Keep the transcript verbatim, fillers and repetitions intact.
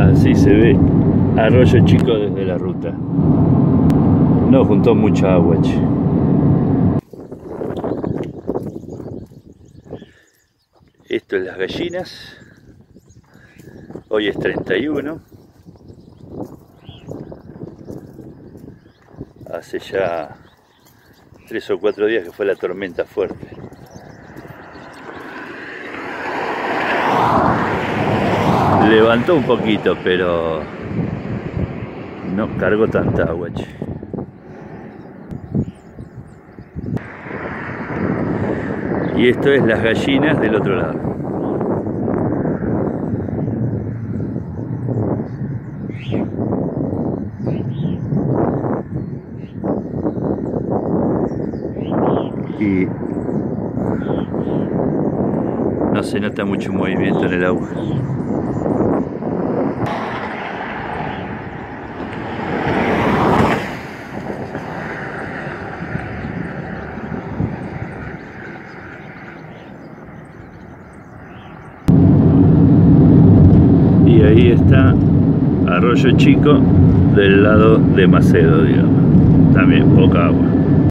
Así se ve Arroyo Chico desde la ruta. No juntó mucha agua, che. Esto es Las Gallinas. Hoy es treinta y uno. Hace ya tres o cuatro días que fue la tormenta fuerte. Levantó un poquito, pero no cargó tanta agua, che. Y esto es Las Gallinas del otro lado. Y no se nota mucho movimiento en el agua. Y ahí está Arroyo Chico del lado de Macedo, digamos. También poca agua.